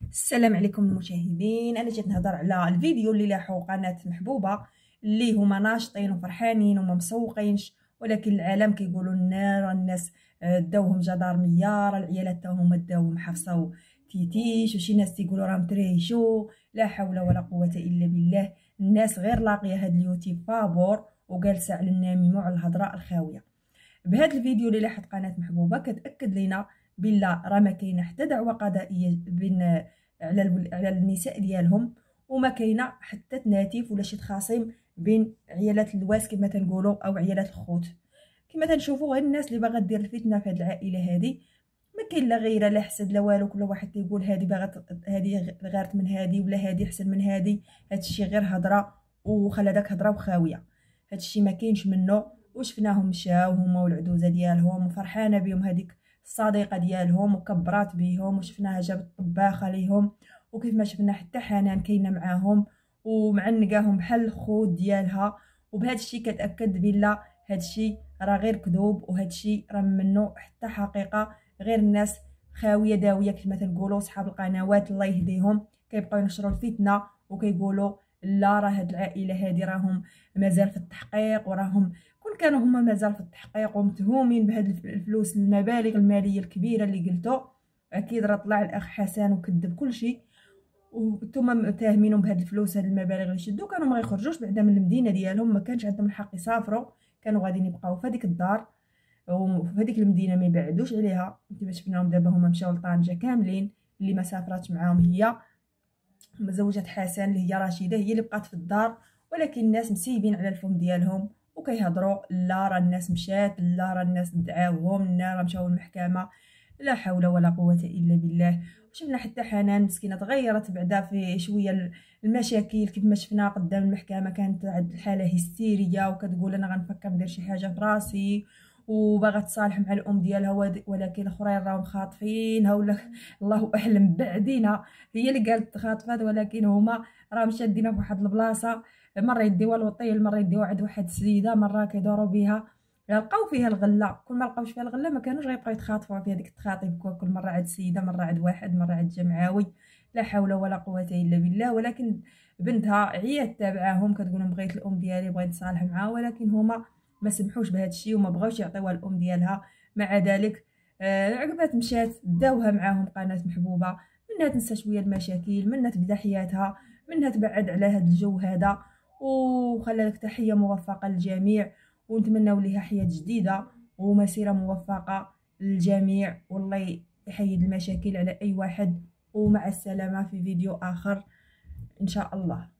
السلام عليكم المشاهدين. انا جيت نهضر على الفيديو اللي لاحو قناه محبوبه اللي هما ناشطين وفرحانين وما مسوقينش، ولكن العالم كيقولوا الناس داوهم جدارميه، راه العيالات تاهم داوهم حفصه وتيتيش، وشي ناس تيقولوا راهم تريشو. لا حول ولا قوه الا بالله. الناس غير لاقيه هاد اليوتيوب فابور وجالسه على النميمه وعلى الهضره الخاويه. بهذا الفيديو اللي لاحظ قناه محبوبه كتاكد لينا بلا راه ما كاينه حتى دعوه قضائيه بين على النساء ديالهم، وما كاينه حتى تناتيف ولا شي تخاصم بين عيالات اللواس كما تنقولوا او عيالات الخوت. كما تنشوفوا غير الناس اللي باغا دير الفتنه في هذه العائله هذه، ما كاين لا غيره لا حسد لا والو. كل واحد تيقول هذه باغا، هذه غارت من هذه ولا هذه احسن من هذه. هادشي غير هضره وخلى داك هضره وخاويه. هادشي ما كاينش منه. وشفناهم مشاو هما والعدوزه ديالهم وفرحانه بهم هذيك الصديقه ديالهم وكبرات بيهم، وشفناها جابت طباخه ليهم، وكيف ما شفنا حتى حنان كاينه معاهم ومعنقاهم بحال الخوت ديالها. وبهذا الشيء كتاكد بلا هذا الشيء راه غير كذوب، وهذا الشيء راه منه حتى حقيقه غير الناس خاويه داويه كما تنقولوا. صحاب القنوات الله يهديهم كيبقاو ينشروا الفتنه وكيقولوا لا راه هاد العائله هادي راهم مازال في التحقيق، وراهم كون كانوا هما مازال في التحقيق ومتهومين بهاد الفلوس المبالغ الماليه الكبيره اللي قلتو، اكيد راه طلع الاخ حسن وكذب كل شيء، وانتم متهمينهم بهاد الفلوس. هاد المبالغ اللي شدوا كانوا ما يخرجوش بعدا من المدينه ديالهم، ما كانش عندهم الحق يسافروا، كانوا غاديين يبقاو في هذيك الدار وفي هذيك المدينه ما يبعدوش عليها. كما شفناهم دابا هما مشاو لطنجه كاملين. اللي ما سافراتش معاهم هي زوجة حسن اللي هي رشيده، هي اللي بقات في الدار، ولكن الناس مسيبين على الفم ديالهم وكيهضروا لا راه الناس مشات، لا راه الناس دعاوهم، لا راه مشاو المحكمه. لا حول ولا قوه الا بالله. وشفنا حتى حنان مسكينه تغيرت بعدا في شويه المشاكل، كيف ما شفنا قدام المحكمه كانت عند الحاله هستيريه وكتقول انا غنفكر ندير شي حاجه في راسي، وباغا تصالح مع الام ديالها، ولكن الاخرين راهم خاطفينها ولا الله اعلم بعدينا. هي اللي قالت خاطفات، ولكن هما راهم شادينها في واحد البلاصه، مره يديوها للوطيل، مره يديوها عند واحد السيده، مره كيدوروا بها لقاو فيها الغله. كل ما لقاوش فيها الغله ما كانوش غيبقاو يتخاطفوا في هذيك التخاطيف، كل مره عند السيده، مره عند واحد، مره عند جمعاوي. لا حول ولا قوه الا بالله. ولكن بنتها عيات تابعاهم كتقول لهم بغيت الام ديالي بغيت نتصالح معاها، ولكن هما ما سمحوش بهذا الشيء وما بغاوش يعطيوها الام ديالها. مع ذلك عقبات مشات داوها معاهم قناه محبوبه، منها تنسى شويه المشاكل، منها تبدا حياتها، منها تبعد على هذا الجو هذا. وخلى لك تحيه موفقه للجميع، ونتمنوا ليها حياه جديده ومسيره موفقه للجميع، والله يحيد المشاكل على اي واحد. ومع السلامه في فيديو اخر ان شاء الله.